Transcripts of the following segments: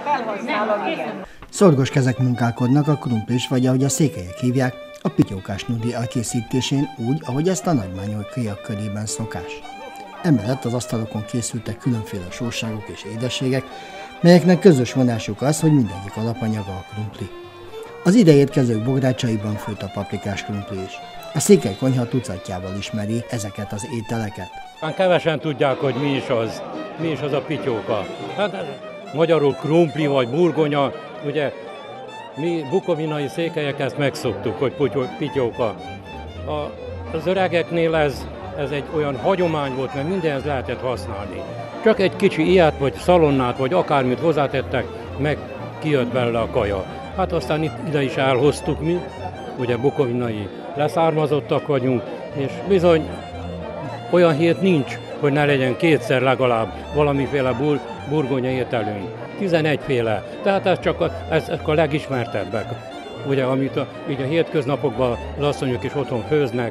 felhasználom, igen. Szorgos kezek munkálkodnak a krumplis, vagy ahogy a székelyek hívják, a pityókás nudli elkészítésén úgy, ahogy ezt a nagymányokiak körében szokás. Emellett az asztalokon készültek különféle sósságok és édességek, melyeknek közös vonásuk az, hogy mindegyik alapanyaga a krumpli. Az ide érkezők bográcsaiban főtt a paprikás krumpli is. A székely konyha tucatjával ismeri ezeket az ételeket. Kevesen tudják, hogy mi is az a pityóka. Hát magyarul krumpli vagy burgonya, ugye mi bukovinai székelyek ezt megszoktuk, hogy pityóka. Az öregeknél ez egy olyan hagyomány volt, mert mindenhez lehetett használni. Csak egy kicsi ilyet, vagy szalonnát, vagy akármit hozzátettek, meg kijött belőle a kaja. Hát aztán ide is elhoztuk mi, ugye bukovinai leszármazottak vagyunk, és bizony olyan hét nincs, hogy ne legyen kétszer legalább valamiféle burgonya ételünk. 11 féle, tehát ezek a legismertebbek, ugye, amit így a hétköznapokban az asszonyok is otthon főznek.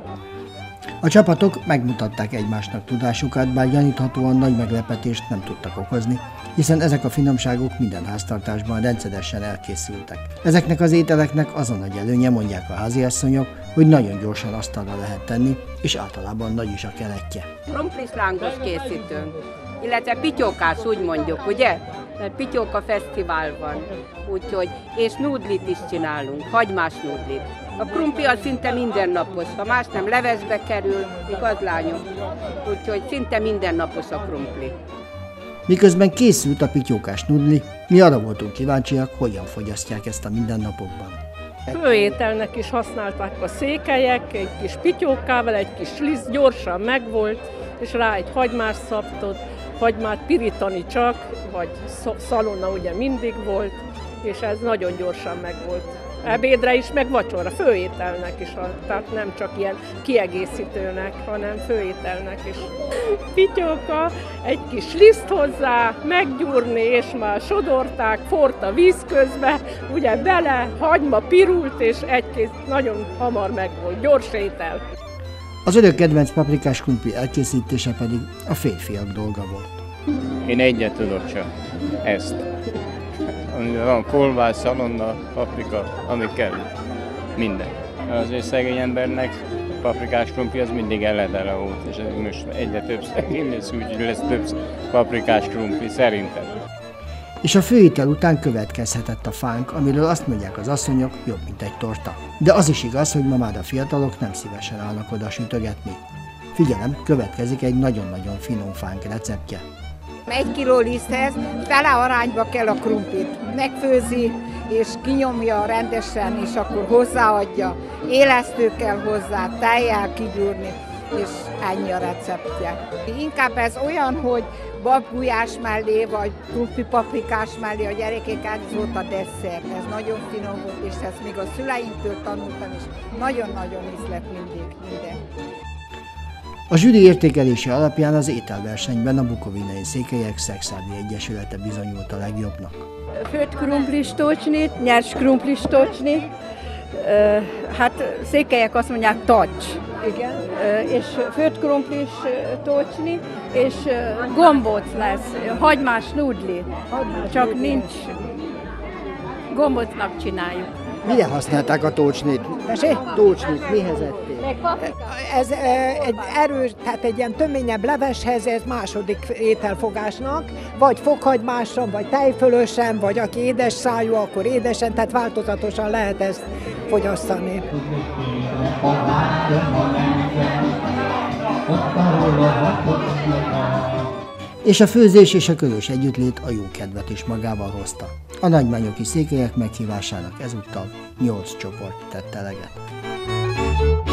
A csapatok megmutatták egymásnak tudásukat, bár gyaníthatóan nagy meglepetést nem tudtak okozni, hiszen ezek a finomságok minden háztartásban rendszeresen elkészültek. Ezeknek az ételeknek az a nagy előnye, mondják a háziasszonyok, hogy nagyon gyorsan asztalra lehet tenni, és általában nagy is a keletje. Krumplis lángos készítünk, illetve pityókás, úgy mondjuk, ugye? Mert pityóka fesztivál van, úgyhogy, és nudlit is csinálunk, hagymás nudlit. A krumpli az szinte mindennapos, ha más nem levesbe kerül, igaz lányom? Úgyhogy szinte mindennapos a krumpli. Miközben készült a pityókás nudli, mi arra voltunk kíváncsiak, hogyan fogyasztják ezt a mindennapokban. Főételnek is használták a székelyek, egy kis pityókával, egy kis liszt, gyorsan megvolt, és rá egy hagymás szaptot, hagymát pirítani csak, vagy szalonna ugye mindig volt, és ez nagyon gyorsan megvolt. Ebédre is, meg vacsora, főételnek is, tehát nem csak ilyen kiegészítőnek, hanem főételnek is. Pityóka, egy kis liszt hozzá, meggyúrni, és már sodorták, forrt a víz közbe, ugye bele, hagyma pirult, és egy kész nagyon hamar megvolt, gyors étel. Az örök kedvenc paprikás krumpli elkészítése pedig a férfiak dolga volt. Én egyet tudok csak, ezt. Amiben van kolbász, szalonna, paprika, ami kell. Minden. Azért szegény embernek a paprikás krumpli az mindig eledele volt, és most egyre több szegény lesz, úgyhogy lesz több paprikás krumpli, szerintem. És a főétel után következhetett a fánk, amiről azt mondják az asszonyok, jobb, mint egy torta. De az is igaz, hogy ma már a fiatalok nem szívesen állnak oda sütögetni. Figyelem, következik egy nagyon-nagyon finom fánk receptje. 1 kiló liszthez fele arányba kell a krumplit. Megfőzi és kinyomja rendesen, és akkor hozzáadja. Élesztő kell hozzá, tejjel kigyúrni, és ennyi a receptje. Inkább ez olyan, hogy babgulyás mellé, vagy krumpli paprikás mellé a gyerekek, ez volt a desszert. Ez nagyon finom volt, és ezt még a szüleimtől tanultam, és nagyon-nagyon ízlett mindig minden. A zsűri értékelése alapján az ételversenyben a bukovinai székelyek Szekszárdi Egyesülete bizonyult a legjobbnak. Főtt krumplis tocsnit, nyers krumplis tocsnit, hát székelyek azt mondják tacs, igen, és főtt krumplis tocsni, és gombóc lesz, hagymás nudli, csak nincs, gombócnak csináljuk. Mire használták a tócsnit? Tócsnit, mihez ették? Ez egy erős, tehát egy ilyen töményebb leveshez, ez második ételfogásnak, vagy fokhagymással, vagy tejfölösen, vagy aki édes szájú, akkor édesen, tehát változatosan lehet ezt fogyasztani. És a főzés és a közös együttlét a jó kedvet is magával hozta. A nagymányoki székelyek meghívásának ezúttal 8 csoport tett eleget.